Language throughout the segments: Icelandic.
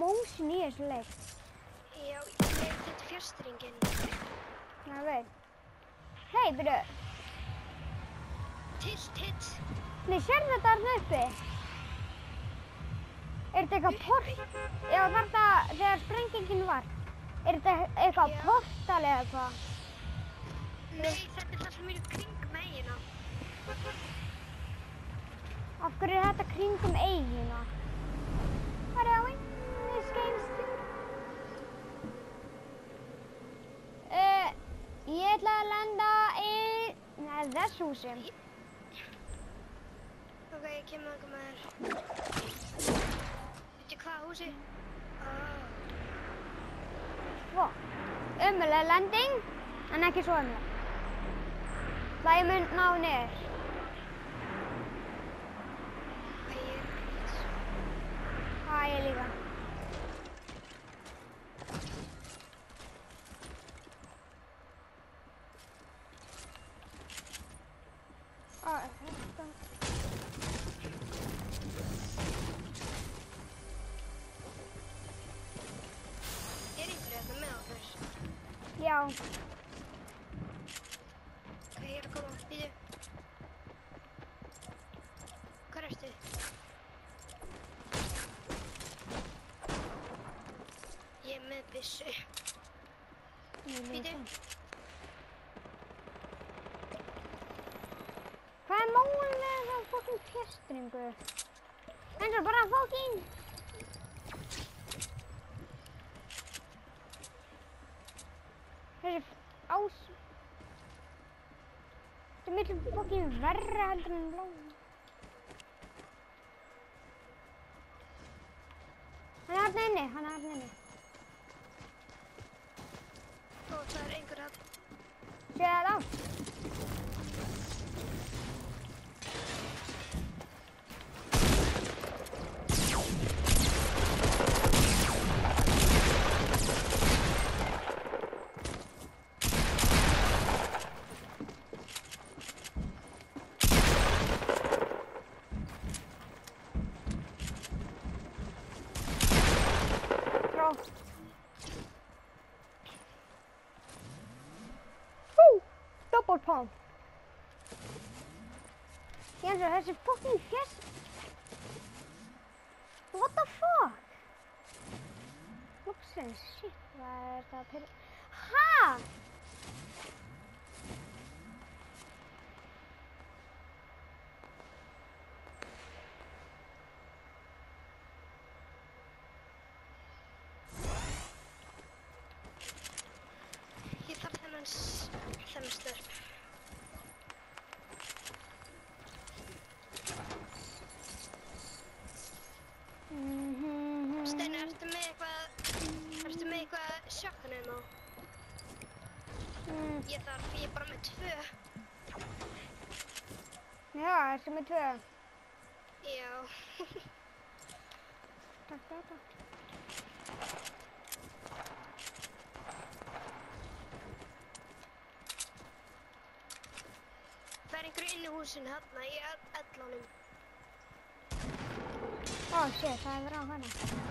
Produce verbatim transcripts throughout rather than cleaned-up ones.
motion í þessu leik. Já, ég þetta fjárstringin. Já, veit. Hei, byrju. Tilt, hitt. Nei, sérðu þetta þarna uppi? Er þetta eitthvað port? Já, þarna þegar sprengingin var. Er þetta eitthvað Já. portal eða eitthvað? Nei, þetta er það sem er í kring megina. Af hverju er þetta kringum eigina? What are we in this game still? Uh, ég ætla að lenda í Nei, þessu húsi. Ok, ég kem að með þér. Veitu hvað húsi? Oh. Svo. Ömurleg lending, en ekki svo ömurleg. Það ég mun ná niður. Hvað ég er ekkert. Það ég líka. Á, þetta. Er einhverju þetta með okkur? Já. Hvað ég er að koma? Býtu. Hvað ertu? Ég er með byssu. Býtu. Hvað er málið með þessa fucking fjastringu? Eins og bara fucking... Þessi ás... Þetta er miklu fucking verra heldur en blóð. Hann er þarna inni, hann er þarna inni. Ó, það er einhver að... Sér það á? Double pump. Jens, þessi fucking fjast... What the fuck? Loksins, shit, hvað er það að pyrra... Ha? Ég þarf þennan s... þennan störp. Steini, ertu með eitthvað... Ertu með eitthvað shotgun á? Mm. Ég þarf, ég er bara með tvö. Já, ertu með tvö? Já. Takk, takk, takk. Það er einhverju inn í húsinu hérna í ellanum. Ó, shit, það er verið á hana.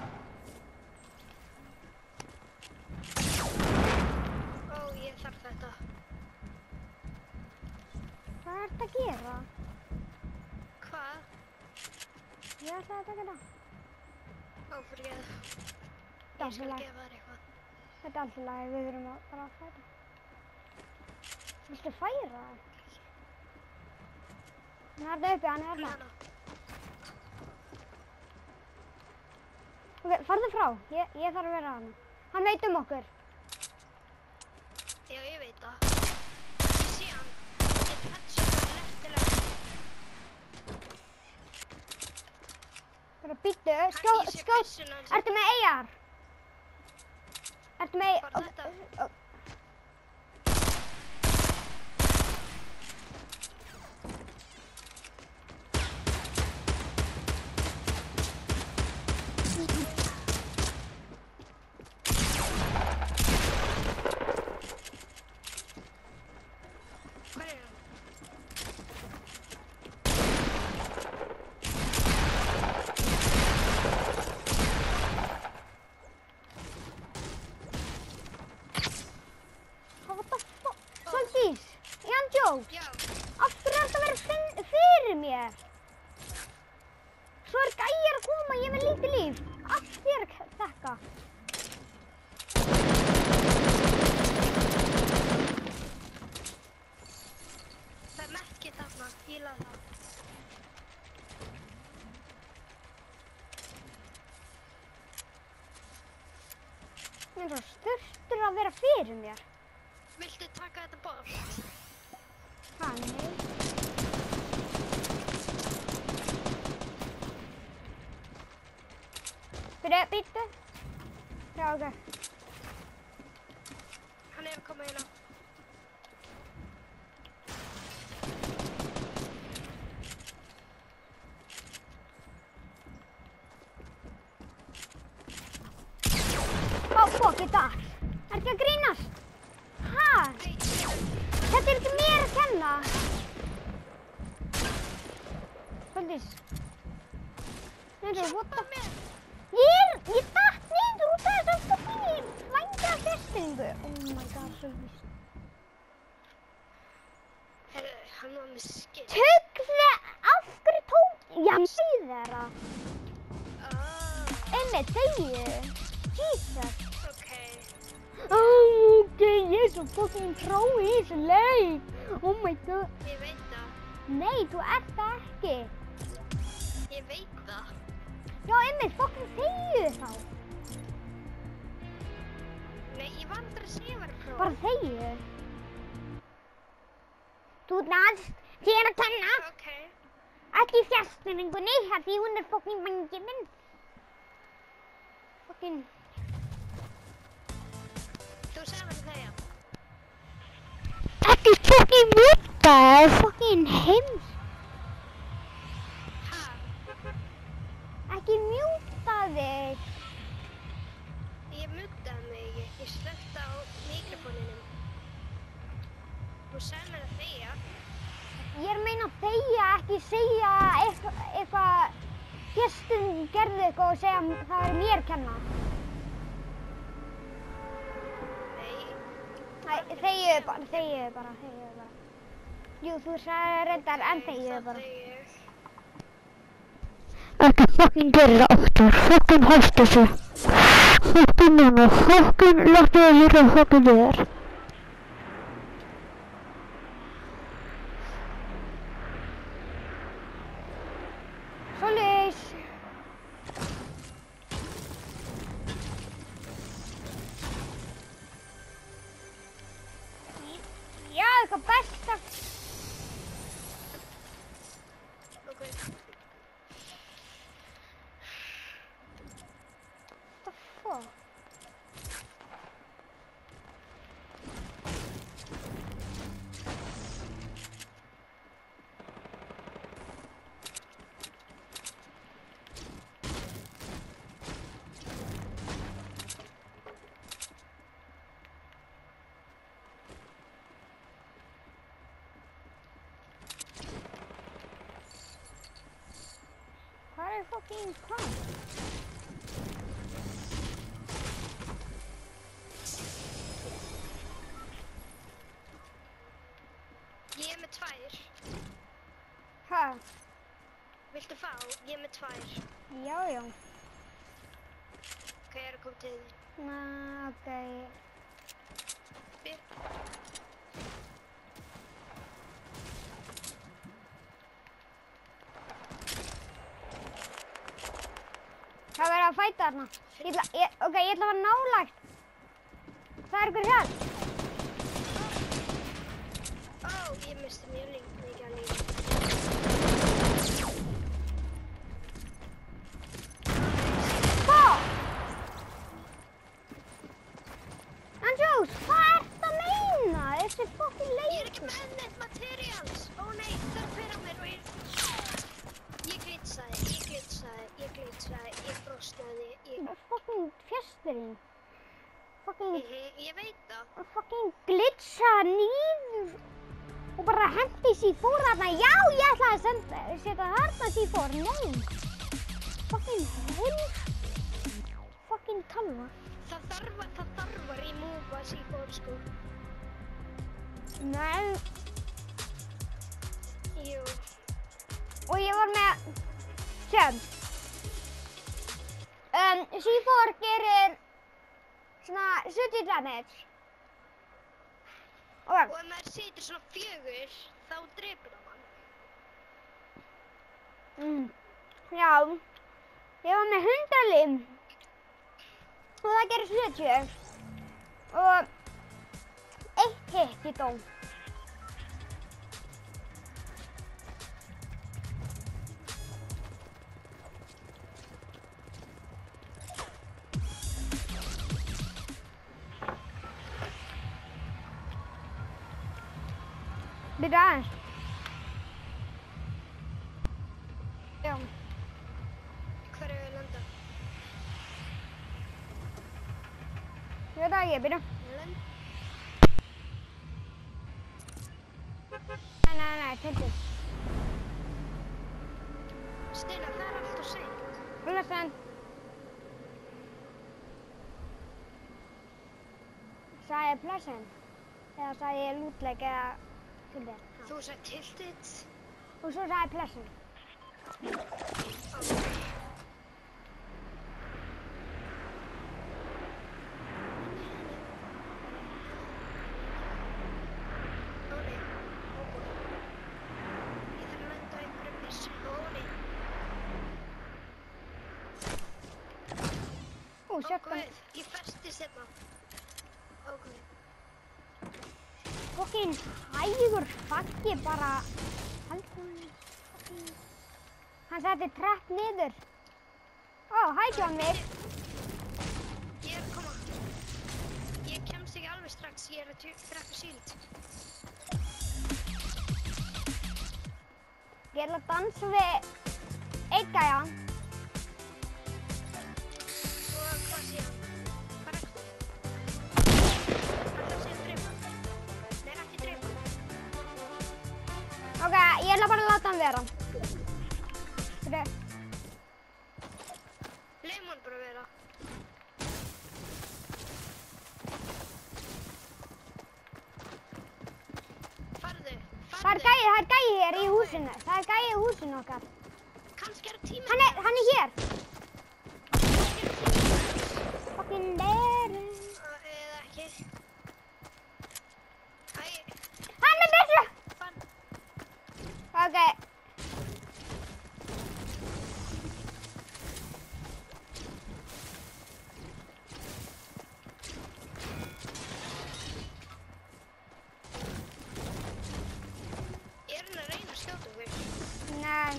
Ó, ég þarf þetta. Hvað er þetta að gera? Hvað? Ég ætla að taka það. Ó, fyrir ég. Þetta er Ég skal allt í lagi. gefa þér eitthvað. Þetta er allt í lagi, við þurfum að bara að færa. Viltu færa það? Hann er þarna uppi, hann er þarna. Hana. Ok, farðu frá. Ég, ég þarf að vera hana. Hann veit um okkur. Já, ég veit það. Ég sé hann. Ég toucha hann eftirlega. Bara býttu, Hann skjó, ég sé skjó. byssuna hans. Ertu með E R? Ertu með... Var þetta? ó, ó. Hvar er hann? bakka. Það er merkið þarna, fíla það. Mér er svo styrtur að vera fyrir mér. Viltu taka þetta bort? Ha, nei. Fyrir, býttu. Já, ok. Hann er að koma hérna. Ó, fokk, í dag. Er ekki að grínast? Ha? Nei, Þetta er ekki mér að kenna. Svolítið. Nei, þú, what the... mér. Ég er, ég datt niður út af þessum fucking vænga festingu. Oh my god, svolítið. Herru, hann var með skinn. Tugli, af hverju tók... Já, ég þeirra. Ah, Einmitt, þegju. Jesus. ok. Oh, ok, ég er svo fucking tró í þessu leik. Oh my god. Ég veit það. Nei, þú ert það ekki. Ég veit það. Já, einmitt, fucking þegju þá. Nei, ég var aldrei að segja var próf. Bara þegju. Þú næst þér að kenna. Ok. Ekki í fjastningunni, því hún er fucking mangi minn. Fucking... Þú sagði mér það, já. Ekki fucking mjúta, það er fucking heims. Ha? Ekki mjúta þig. Ég mutaði mig ekki. Ég slökkti á mikrofóninum. Þú sagði mér að þegja. Ég er að meina að þegja, ekki segja eitthvað, eitthvað, gestum gerðu eitthvað og segja að það er mér að kenna. Nei. Æ, þegju bara, þegju bara, þegju bara. Jú, þú sagði reyndar en þegju bara. Það þegju. Ekki fucking gera það aftur, fucking hættu þessu. Fucking núna, fucking láttu það vera fucking þér. Svoleiðis. Já, eitthvað besta. Ok. What the fuck? Hvað er fucking hvað? Ég er með tvær. Hæ? Viltu fá? Ég er með tvær. Já, já. Ok, ég er að koma til þín. Na, ok. Spyr. Það verður að fæta þarna. Ég ætla, ég, ok, ég ætla að vera nálægt. Það er ykkur hér. Ó, ég misti mjög lengi mikið að lífa. Hvað? Andrews, hvað ert að meina? Þessi fucking Ég er leikur. ekki með neitt materials. Ó nei, það er hver á mér og ég... Ég glitsaði, ég glitsaði, ég glitsaði, ég brosnaði, ég... Fucking fjasturinn. Fucking, Mhm, ég veit það. fucking glitcha nýður. Og bara hendi C four þarna. Já, ég ætla að senda, setja þarna C four. Nei. Fucking heims. Fucking talva. Það þarf að, það þarf að remova C four, sko. Nei. Jú. Og ég var með, sem, Um, C four gerir svona sjötíu damage. Og Og ef maður setur svona fjögur, þá drepur það mann. Mm. Já, ég var með hundrað lim og það gerir sjötíu og eitt hit í dó. Byrja aðeins. Já. Hvar er við landa? Ég veit það ekki, byrja. Lend. Nei, nei, nei, tilbúið. Steina, það er allt og seint. Blessan. Sagði ég blessan? Eða sagði ég lútleik eða tilbúið? Þú sagði tiltit. Og svo sagði ég blessan. Okay. Ó nei, ó boy. Ég þarf að lenda á einhverjum vissu. Ó nei. Ú, Ó sjöttan. guð, ég festist hérna. Ó guð. Fokkin hægur faggi bara. Haldur hann. Hann setti trapp niður. Ó, hæ John Wick. Ég er að koma. Ég kemst ekki alveg strax, ég er að drekka síld. Ég ætla að dansa við einn gæja. Og hvað sé hann? Hvað er þetta? Það sé að drepa hann. Nei, ekki drepa hann. Ok, ég ætla bara að láta hann vera. Fyrir. Leifum hann bara vera. Farðu, Það er farðu. gæi, það er gæi hér í húsinu. Það er gæi í húsinu okkar. Kannski er tíminn. Hann er, hann er hér. Kannski er tíminn. Fokkin der. Uh, Eða ekki. Æ, Hann er þessu. fann. Ok. Er hann að reyna að skjóta okkur? Nei.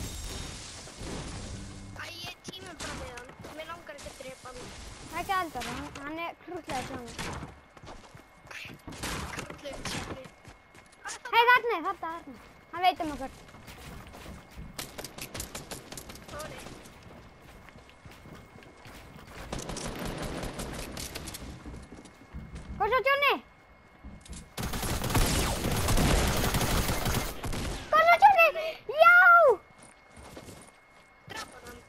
Æ, ég tíminn bara með hann. Mér langar ekki að drepa hann. Það er ekki aldar. Hann, hann er krútlega svona. Karlum tíminn. Hei, þarna, þarna, þarna. Hann veit um okkur. Ó nei. Hvað svo, Johnny? Hvað svo, Johnny? Já! Drapa hann.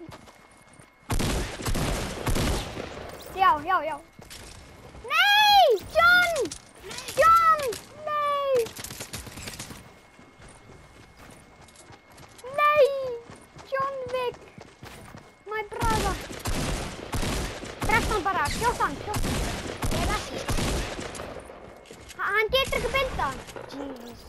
Já, já, já. Nei! John! John! Nei! Nei! John Wick! My brother! Dreft hann bara, skjótt hann, skjótt hann. Ég er ekki. Ha- Hann getur ekki bindað hann. Jeez.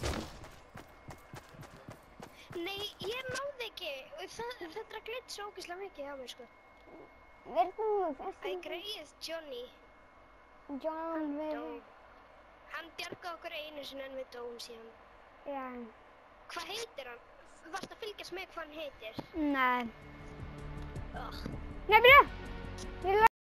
Nei, ég náði ekki. Það, þetta glitt svo ógeðslega mikið á mig, sko. Verðu Æ, þú greið Johnny. John Dó. Wick? Hann bjargaði okkur einu sinni en við dóum síðan. Já. Hvað heitir hann? Varst að fylgjast með hvað hann heitir? Nei. Ugh. Nei, byrja. Ég